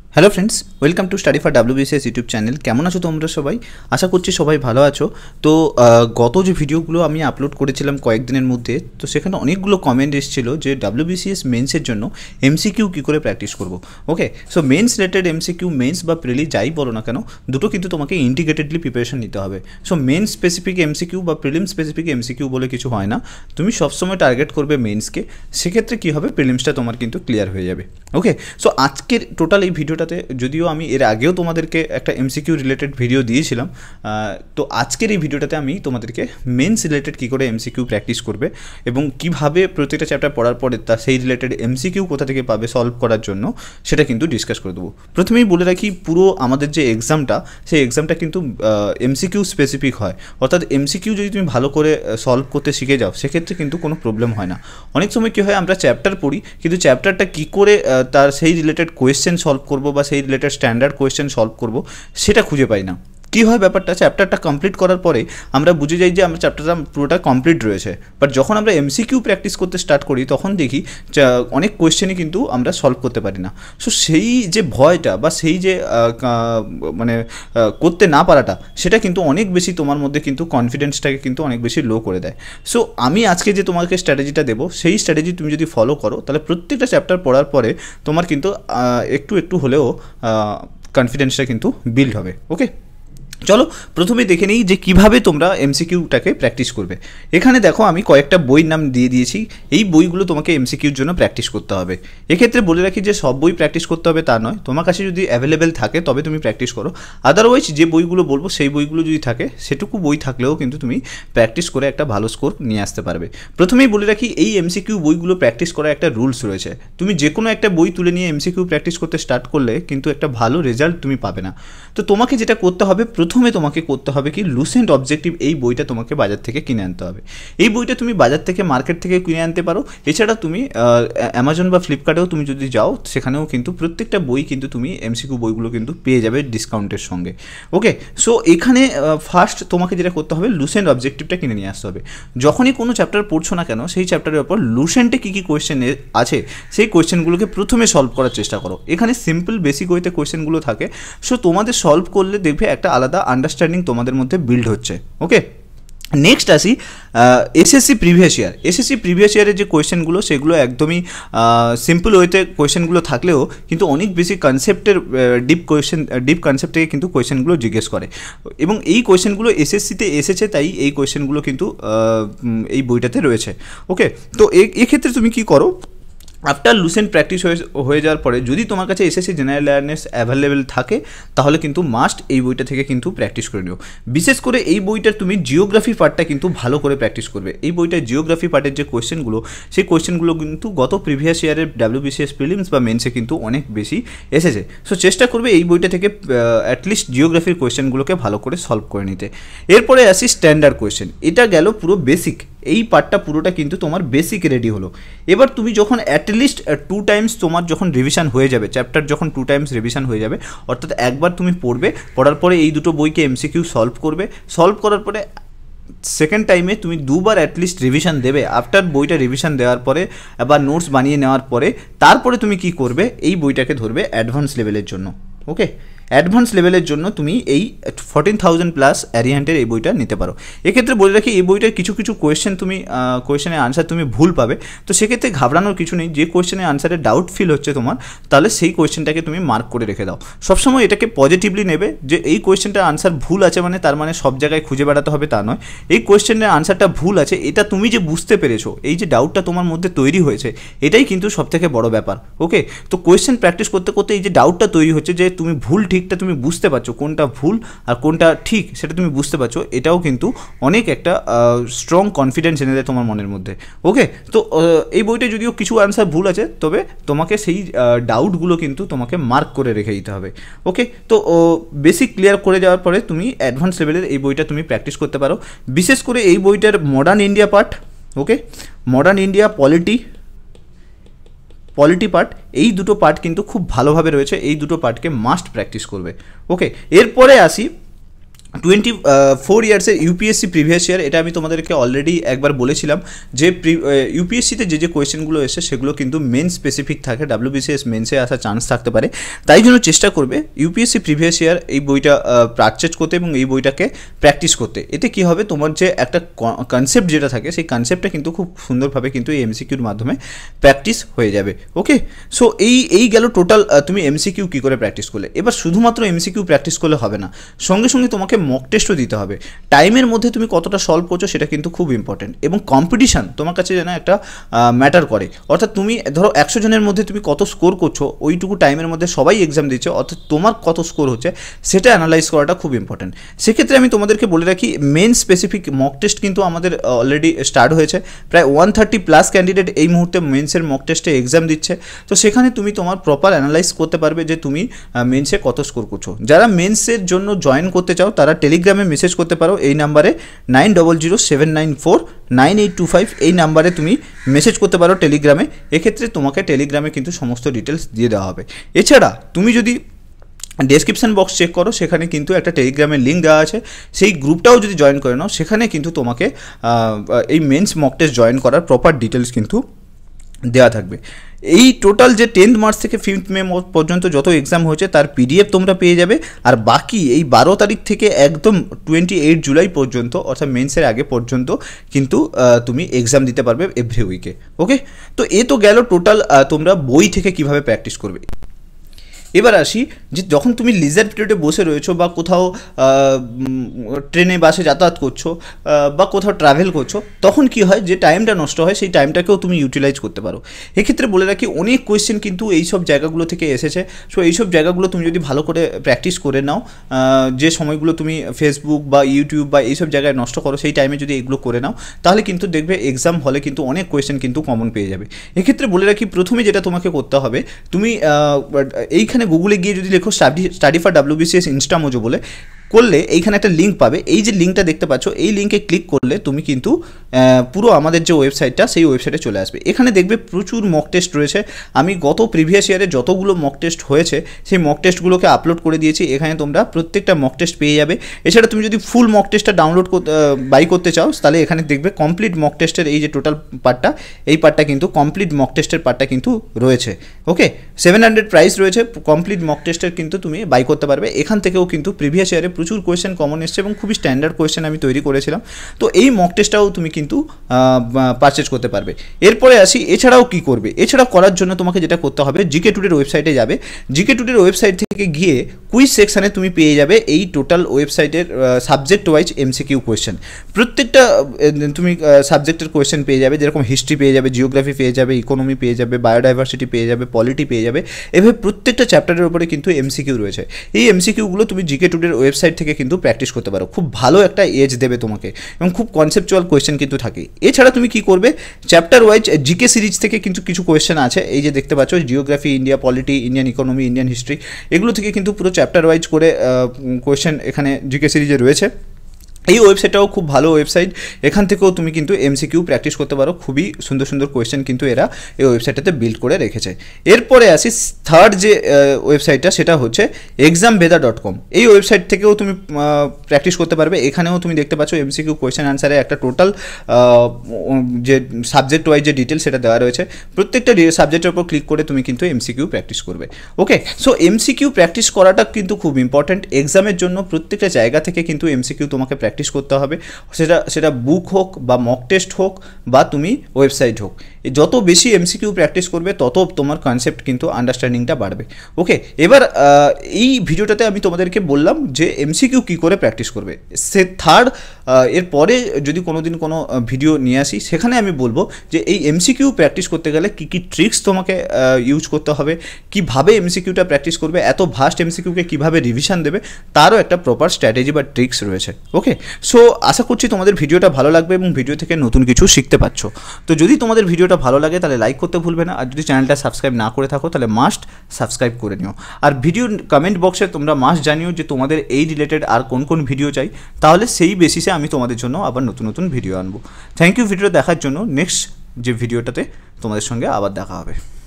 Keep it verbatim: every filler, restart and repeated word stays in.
Hello friends, welcome to study for WBCS YouTube channel. কেমন আছো তোমরা সবাই? আশা করছি সবাই ভালো আছো। তো গত যে ভিডিওগুলো আমি আপলোড করেছিলাম কয়েকদিনের মধ্যে, তো সেখানে অনেকগুলো কমেন্ট এসেছিল যে ডাব্লিউবিসিএস মেন্সের জন্য এমসিকিউ কী করে প্র্যাকটিস করবো। Okay, so mains related MCQ, mains বা প্রিলি যাই বলো না কেন, দুটো কিন্তু তোমাকে ইন্টিগ্রেটেডলি প্রিপারেশন নিতে হবে। সো মেন্স স্পেসিফিক এমসিকিউ বা প্রিলিম স্পেসিফিক এমসিকিউ বলে কিছু হয় না। তুমি সবসময় টার্গেট করবে মেন্সকে, সেক্ষেত্রে কী হবে, প্রিলিমসটা তোমার কিন্তু ক্লিয়ার হয়ে যাবে। ওকে, সো আজকের টোটাল এই ভিডিওটাতে, যদিও আমি এর আগেও তোমাদেরকে একটা এমসিকিউ রিলেটেড ভিডিও দিয়েছিলাম, তো আজকের এই ভিডিওটাতে আমি তোমাদেরকে মেন্স রিলেটেড কী করে এমসিকিউ প্র্যাকটিস করবে এবং কীভাবে প্রত্যেকটা চ্যাপ্টার পড়ার পরে তা সেই রিলেটেড এমসিকিউ কোথা থেকে পাবে সলভ করার জন্য, সেটা কিন্তু ডিসকাস করে দেবো। প্রথমেই বলে রাখি, পুরো আমাদের যে এক্সামটা, সেই এক্সামটা কিন্তু এমসিকিউ স্পেসিফিক হয়। অর্থাৎ এমসিকিউ যদি তুমি ভালো করে সলভ করতে শিখে যাও, সেক্ষেত্রে কিন্তু কোনো প্রবলেম হয় না। অনেক সময় কী হয়, আমরা চ্যাপ্টার পড়ি, কিন্তু চ্যাপ্টারটা কী করে তার সেই রিলেটেড কোয়েশ্চেন সলভ করবো বা সেই রিলেটেড স্ট্যান্ডার্ড কোয়েশ্চেন সলভ করব, সেটা খুঁজে পাই না। কী হয় ব্যাপারটা, চ্যাপ্টারটা কমপ্লিট করার পরে আমরা বুঝে যাই যে আমরা চ্যাপ্টারটা পুরোটা কমপ্লিট রয়েছে, বাট যখন আমরা এমসিকিউ প্র্যাকটিস করতে স্টার্ট করি, তখন দেখি অনেক কোয়েশ্চেনই কিন্তু আমরা সলভ করতে পারি না। সো সেই যে ভয়টা বা সেই যে মানে করতে না পারাটা, সেটা কিন্তু অনেক বেশি তোমার মধ্যে কিন্তু কনফিডেন্সটাকে কিন্তু অনেক বেশি লো করে দেয়। সো আমি আজকে যে তোমাকে স্ট্র্যাটেজিটা দেবো, সেই স্ট্র্যাটেজি তুমি যদি ফলো করো, তাহলে প্রত্যেকটা চ্যাপ্টার পড়ার পরে তোমার কিন্তু একটু একটু হলেও কনফিডেন্সটা কিন্তু বিল্ড হবে। ওকে, চলো প্রথমে দেখে নিই যে কীভাবে তোমরা এমসিকিউটাকে প্র্যাকটিস করবে। এখানে দেখো, আমি কয়েকটা বইয়ের নাম দিয়ে দিয়েছি। এই বইগুলো তোমাকে এমসিকিউর জন্য প্র্যাকটিস করতে হবে। এক্ষেত্রে বলে রাখি যে সব বই প্র্যাকটিস করতে হবে তা নয়, তোমার কাছে যদি অ্যাভেলেবেল থাকে তবে তুমি প্র্যাকটিস করো। আদারওয়াইজ যে বইগুলো বলবো, সেই বইগুলো যদি থাকে, সেটুকু বই থাকলেও কিন্তু তুমি প্র্যাকটিস করে একটা ভালো স্কোর নিয়ে আসতে পারবে। প্রথমেই বলে রাখি, এই এমসিকিউ বইগুলো প্র্যাকটিস করার একটা রুলস রয়েছে। তুমি যে কোনো একটা বই তুলে নিয়ে এমসিকিউ প্র্যাকটিস করতে স্টার্ট করলে কিন্তু একটা ভালো রেজাল্ট তুমি পাবে না। তো তোমাকে যেটা করতে হবে, প্রথমে তোমাকে করতে হবে কি, লুসেন্ট অবজেক্টিভ এই বইটা তোমাকে বাজার থেকে কিনে আনতে হবে। এই বইটা তুমি বাজার থেকে, মার্কেট থেকে কিনে আনতে পারো। এছাড়া তুমি অ্যামাজন বা ফ্লিপকার্টেও তুমি যদি যাও, সেখানেও কিন্তু প্রত্যেকটা বই কিন্তু তুমি এমসিকিউ বইগুলো কিন্তু পেয়ে যাবে ডিসকাউন্টের সঙ্গে। ওকে, সো এখানে ফার্স্ট তোমাকে যেটা করতে হবে, লুসেন্ট অবজেক্টিভটা কিনে নিয়ে আসতে হবে। যখনই কোনো চ্যাপ্টার পড়ছো না কেন, সেই চ্যাপ্টারের ওপর লুসেন্টে কী কী কোয়েশ্চেন আছে, সেই কোয়েশ্চেনগুলোকে প্রথমে সলভ করার চেষ্টা করো। এখানে সিম্পল বেসিক ওয়েতে কোয়েশ্চেনগুলো থাকে, সো তোমাদের সলভ করলে দেখবে একটা আলাদা আন্ডারস্ট্যান্ডিং তোমাদের মধ্যে বিল্ড হচ্ছে। ওকে, নেক্সট আসি SSC previous year. SSC previous ইয়ারের যে কোয়েশ্চেনগুলো, সেগুলো একদমই সিম্পল ওয়েতে কোয়েশ্চেনগুলো থাকলেও কিন্তু অনেক বেশি কনসেপ্টের ডিপ কোয়েশ্চেন, ডিপ কনসেপ্ট থেকে কিন্তু কোয়েশ্চেনগুলো জিজ্ঞেস করে, এবং এই কোয়েশ্চেনগুলো এসএসসিতে এসেছে, তাই এই কোয়েশ্চেনগুলো কিন্তু এই বইটাতে রয়েছে। ওকে, তো এক্ষেত্রে তুমি কী করো, আফটার লুসেন্ট প্র্যাকটিস হয়ে হয়ে যাওয়ার পরে, যদি তোমার কাছে এসএসসি জেনারেল অ্যাওয়ারনেস অ্যাভেলেবেল থাকে, তাহলে কিন্তু মাস্ট এই বইটা থেকে কিন্তু প্র্যাকটিস করে নিও। বিশেষ করে এই বইটার তুমি জিওগ্রাফি পার্টটা কিন্তু ভালো করে প্র্যাকটিস করবে। এই বইটার জিওগ্রাফি পার্টের যে কোয়েশ্চেনগুলো, সেই কোয়েশ্চেনগুলো কিন্তু গত প্রিভিয়াস ইয়ারের ডাব্লিউবিসিএস প্রিলিমস বা মেন্সে কিন্তু অনেক বেশি এসেছে। সো চেষ্টা করবে এই বইটা থেকে অ্যাটলিস্ট জিওগ্রাফির কোয়েশ্চেনগুলোকে ভালো করে সলভ করে নিতে। এরপরে আসি স্ট্যান্ডার্ড কোয়েশ্চেন। এটা গেল পুরো বেসিক, এই পার্টটা পুরোটা কিন্তু তোমার বেসিক রেডি হলো। এবার তুমি যখন অ্যাটলিস্ট টু টাইমস তোমার যখন রিভিশন হয়ে যাবে, চ্যাপ্টার যখন টু টাইমস রিভিশন হয়ে যাবে, অর্থাৎ একবার তুমি পড়বে, পড়ার পরে এই দুটো বইকে এমসিকিউ সলভ করবে, সলভ করার পরে সেকেন্ড টাইমে তুমি দুবার অ্যাটলিস্ট রিভিশন দেবে। আফটার বইটা রিভিশন দেওয়ার পরে, আবার নোটস বানিয়ে নেওয়ার পরে, তারপরে তুমি কি করবে, এই বইটাকে ধরবে অ্যাডভান্স লেভেলের জন্য। ওকে, অ্যাডভান্স লেভেলের জন্য তুমি এই ফোরটিন থাউজেন্ড প্লাস অ্যারিহান্টের এই বইটা নিতে পারো। এক্ষেত্রে বলে রাখি, এই বইটার কিছু কিছু কোয়েশ্চেন তুমি কোয়েশ্চেনের আনসার তুমি ভুল পাবে, তো সেক্ষেত্রে ঘাবড়ানোর কিছু নেই। যে কোয়েশ্চেনের আনসারে ডাউট ফিল হচ্ছে তোমার, তাহলে সেই কোয়েশ্চেনটাকে তুমি মার্ক করে রেখে দাও। সবসময় এটাকে পজিটিভলি নেবে, যে এই কোয়েশ্চেনটার আনসার ভুল আছে মানে তার মানে সব জায়গায় খুঁজে বেড়াতে হবে তা নয়। এই কোয়েশ্চেনের আনসারটা ভুল আছে, এটা তুমি যে বুঝতে পেরেছো, এই যে ডাউটটা তোমার মধ্যে তৈরি হয়েছে, এটাই কিন্তু সবথেকে বড় ব্যাপার। ওকে, তো কোয়েশ্চেন প্র্যাকটিস করতে করতে এই যে ডাউটটা তৈরি হচ্ছে, যে তুমি ভুল ঠিকটা তুমি বুঝতে পারছো, কোনটা ভুল আর কোনটা ঠিক সেটা তুমি বুঝতে পারছো, এটাও কিন্তু অনেক একটা স্ট্রং কনফিডেন্স এনে দেয় তোমার মনের মধ্যে। ওকে, তো এই বইটা যদিও কিছু আনসার ভুল আছে, তবে তোমাকে সেই ডাউটগুলো কিন্তু তোমাকে মার্ক করে রেখে দিতে হবে। ওকে, তো বেসিক ক্লিয়ার করে যাওয়ার পরে তুমি অ্যাডভান্স লেভেলের এই বইটা তুমি প্র্যাকটিস করতে পারো। বিশেষ করে এই বইটার modern India part, okay, modern India, polity polity part, এই দুটো পার্ট কিন্তু খুব ভালোভাবে রয়েছে। এই দুটো পার্টকে মাস্ট প্র্যাকটিস করবে। ওকে, এরপরে আসি টোয়েন্টি ফোর ইয়ার্সের ইউপিএসসি প্রিভিয়াস ইয়ার, এটা আমি তোমাদেরকে অলরেডি একবার বলেছিলাম যে ইউপিএসসিতে যে যে কোয়েশ্চেনগুলো এসে সেগুলো কিন্তু মেন স্পেসিফিক থাকে, ডাব্লিউবিসিএস মেন্সে আসার চান্স থাকতে পারে। তাই জন্য চেষ্টা করবে ইউপিএসসি প্রিভিয়াস ইয়ার এই বইটা পারচেজ করতে এবং এই বইটাকে প্র্যাকটিস করতে। এতে কি হবে, তোমার যে একটা কনসেপ্ট যেটা থাকে সেই কনসেপ্টটা কিন্তু খুব সুন্দরভাবে কিন্তু এই এমসিকিউর মাধ্যমে প্র্যাকটিস হয়ে যাবে। ওকে, সো এই এই গেল টোটাল তুমি এমসিকিউ কী করে প্র্যাকটিস করলে। এবার শুধুমাত্র এমসিকিউ প্র্যাকটিস করলে হবে না, সঙ্গে সঙ্গে তোমাকে মক টেস্টও দিতে হবে। টাইমের মধ্যে তুমি কতটা সলভ করছো সেটা কিন্তু খুব ইম্পর্টেন্ট, এবং কম্পিটিশান তোমার কাছে যেন একটা ম্যাটার করে। অর্থাৎ তুমি ধরো একশো জনের মধ্যে তুমি কত স্কোর করছো, ওইটুকু টাইমের মধ্যে সবাই এক্সাম দিচ্ছে, অর্থাৎ তোমার কত স্কোর হচ্ছে সেটা অ্যানালাইজ করাটা খুব ইম্পর্টেন্ট। সেক্ষেত্রে আমি তোমাদেরকে বলে রাখি, মেন স্পেসিফিক মক টেস্ট কিন্তু আমাদের অলরেডি স্টার্ট হয়েছে। প্রায় ওয়ান থার্টি প্লাস ক্যান্ডিডেট এই মুহূর্তে মেন্সের মক টেস্টে এক্সাম দিচ্ছে। তো সেখানে তুমি তোমার প্রপার অ্যানালাইজ করতে পারবে যে তুমি মেন্সে কত স্কোর করছো। যারা মেন্সের জন্য জয়েন করতে চাও তারা টেলিগ্রামে মেসেজ করতে পারো এই নাম্বারে nine double zero seven nine four nine eight two five, এই নাম্বারে তুমি মেসেজ করতে পারো টেলিগ্রামে। এক্ষেত্রে তোমাকে টেলিগ্রামে কিন্তু সমস্ত ডিটেলস দিয়ে দেওয়া হবে। এছাড়া তুমি যদি ডেসক্রিপশন বক্স চেক করো, সেখানে কিন্তু একটা টেলিগ্রামের লিঙ্ক দেওয়া আছে, সেই গ্রুপটাও যদি জয়েন করে নাও, সেখানে কিন্তু তোমাকে এই মেন্স মক টেস্ট জয়েন করার প্রপার ডিটেলস কিন্তু দেওয়া থাকবে। এই টোটাল যে টেন্থ মার্চ থেকে ফিফথ মে পর্যন্ত যত এক্সাম হয়েছে তার পিডিএফ তোমরা পেয়ে যাবে। আর বাকি এই বারো তারিখ থেকে একদম টোয়েন্টি এইট জুলাই পর্যন্ত, অর্থাৎ মেন্সের আগে পর্যন্ত কিন্তু তুমি এক্সাম দিতে পারবে এভরি উইকে। ওকে, তো এ তো গেল টোটাল তোমরা বই থেকে কিভাবে প্র্যাকটিস করবে। এবার আসি যে যখন তুমি লিজার পিরিয়ডে বসে রয়েছো বা কোথাও ট্রেনে বাসে যাতায়াত করছো বা কোথাও ট্রাভেল করছো, তখন কি হয়, যে টাইমটা নষ্ট হয় সেই টাইমটাকেও তুমি ইউটিলাইজ করতে পারো। এক্ষেত্রে বলে রাখি, অনেক কোয়েশ্চেন কিন্তু এইসব জায়গাগুলো থেকে এসেছে। সো এইসব জায়গাগুলো তুমি যদি ভালো করে প্র্যাকটিস করে নাও, যে সময়গুলো তুমি ফেসবুক বা ইউটিউব বা এইসব জায়গায় নষ্ট করো, সেই টাইমে যদি এগুলো করে নাও, তাহলে কিন্তু দেখবে এক্সাম হলে কিন্তু অনেক কোয়েশ্চেন কিন্তু কমন পেয়ে যাবে। এক্ষেত্রে বলে রাখি, প্রথমে যেটা তোমাকে করতে হবে, তুমি এইখানে গুগলে গিয়ে যদি লেখো study study for WBCS Instamojo বলে, করলে এইখানে একটা লিঙ্ক পাবে। এই যে লিঙ্কটা দেখতে পাচ্ছ, এই লিঙ্কে ক্লিক করলে তুমি কিন্তু পুরো আমাদের যে ওয়েবসাইটটা সেই ওয়েবসাইটে চলে আসবে। এখানে দেখবে প্রচুর মক টেস্ট রয়েছে। আমি গত প্রিভিয়াস ইয়ারে যতগুলো মক টেস্ট হয়েছে সেই মক টেস্টগুলোকে আপলোড করে দিয়েছি। এখানে তোমরা প্রত্যেকটা মক টেস্ট পেয়ে যাবে। এছাড়া তুমি যদি ফুল মক টেস্টটা ডাউনলোড বাই করতে চাও, তাহলে এখানে দেখবে কমপ্লিট মক টেস্টের এই যে টোটাল পার্টটা, এই পার্টটা কিন্তু কমপ্লিট মক টেস্টের পার্টটা কিন্তু রয়েছে। ওকে, সেভেন হান্ড্রেড প্রাইস রয়েছে, কমপ্লিট মক টেস্টের কিন্তু তুমি বাই করতে পারবে। এখান থেকেও কিন্তু প্রিভিয়াস ইয়ারে প্রচুর কোয়েশ্চেন কমন এসছে এবং খুবই স্ট্যান্ডার্ড কোয়েশ্চেন আমি তৈরি করেছিলাম। তো এই মক টেস্টটাও তুমি কিন্তু পারচেজ করতে পারবে। এরপরে আসি, এছাড়াও কি করবে। এছাড়া করার জন্য তোমাকে যেটা করতে হবে, জিকে টুডের ওয়েবসাইটে যাবে। জিকে টুডের ওয়েবসাইট থেকে গিয়ে কুইজ সেকশানে তুমি পেয়ে যাবে এই টোটাল ওয়েবসাইটের সাবজেক্ট ওয়াইজ এমসিকিউ কোয়েশ্চেন। প্রত্যেকটা তুমি সাবজেক্টের কোয়েশ্চেন পেয়ে যাবে, যেরকম হিস্ট্রি পেয়ে যাবে, জিওগ্রাফি পেয়ে যাবে, ইকোনমি পেয়ে যাবে, বায়োডাইভার্সিটি পেয়ে যাবে, পলিটি পেয়ে যাবে। এভাবে প্রত্যেকটা চ্যাপ্টারের উপরে কিন্তু এমসিকিউ রয়েছে। এই এমসিকিউগুলো তুমি জিকে টুডের ওয়েবসাইট থেকে কিন্তু প্র্যাকটিস করতে পারো। খুব ভালো একটা এজ দেবে তোমাকে এবং খুব কনসেপচুয়াল কোয়েশ্চেন কিন্তু থাকে। এছাড়া তুমি কি করবে, চ্যাপ্টার ওয়াইজ জিকে সিরিজ থেকে কিন্তু কিছু কোয়েশ্চেন আছে, এই যে দেখতে পাচ্ছ, geography, India polity, Indian economy, Indian history, এগুলো থেকে কিন্তু পুরো চ্যাপ্টার ওয়াইজ করে কোয়েশ্চেন এখানে জিকে সিরিজে রয়েছে। এই ওয়েবসাইটটাও খুব ভালো ওয়েবসাইট, এখান থেকেও তুমি কিন্তু এমসিকিউ প্র্যাকটিস করতে পারো। খুবই সুন্দর সুন্দর কোয়েশ্চেন কিন্তু এরা এই ওয়েবসাইটটাতে বিল্ড করে রেখেছে। এরপরে আসি থার্ড যে ওয়েবসাইটটা, সেটা হচ্ছে এক্সাম ভেদা ডট কম। এই ওয়েবসাইট থেকেও তুমি প্র্যাকটিস করতে পারবে। এখানেও তুমি দেখতে পাচ্ছ এমসিকিউ কোয়েশ্চেন আনসারে একটা টোটাল যে সাবজেক্ট ওয়াইজ যে ডিটেলস সেটা দেওয়া রয়েছে। প্রত্যেকটা সাবজেক্টের উপর ক্লিক করে তুমি কিন্তু এমসিকিউ প্র্যাকটিস করবে। ওকে, সো এমসিকিউ প্র্যাকটিস করাটা কিন্তু খুব ইম্পর্ট্যান্ট এক্সামের জন্য। প্রত্যেকটা জায়গা থেকে কিন্তু এমসিকিউ তোমাকে প্র্যাকটিস করতে হবে, সেটা সেটা বুক হোক বা মক টেস্ট হোক বা তুমি ওয়েবসাইট হোক। যত বেশি এমসিকিউ প্র্যাকটিস করবে তত তোমার কনসেপ্ট কিন্তু আন্ডারস্ট্যান্ডিংটা বাড়বে। ওকে, এবার এই ভিডিওটাতে আমি তোমাদেরকে বললাম যে এমসিকিউ কী করে প্র্যাকটিস করবে। সে থার্ড এরপরে যদি কোনো দিন কোনো ভিডিও নিয়ে আসি, সেখানে আমি বলবো যে এই এমসিকিউ প্র্যাকটিস করতে গেলে কী কী ট্রিক্স তোমাকে ইউজ করতে হবে, কীভাবে এমসিকিউটা প্র্যাকটিস করবে, এত ভাস্ট এমসিকিউকে কীভাবে রিভিশন দেবে, তারও একটা প্রপার স্ট্র্যাটেজি বা ট্রিক্স রয়েছে। ওকে, সো আশা করছি তোমাদের ভিডিওটা ভালো লাগবে এবং ভিডিও থেকে নতুন কিছু শিখতে পারছো। তো যদি তোমাদের ভিডিওটা ভালো লাগে তাহলে লাইক করতে ভুলবে না, আর যদি চ্যানেলটা সাবস্ক্রাইব না করে থাকো তাহলে মাস্ট সাবস্ক্রাইব করে নিও। আর ভিডিও কমেন্ট বক্সে তোমরা মাস্ট জানিও যে তোমাদের এই রিলেটেড আর কোন কোন ভিডিও চাই, তাহলে সেই বেসিসে আমি তোমাদের জন্য আবার নতুন নতুন ভিডিও আনবো। থ্যাংক ইউ ভিডিও দেখার জন্য। নেক্সট যে ভিডিওটাতে তোমাদের সঙ্গে আবার দেখা হবে।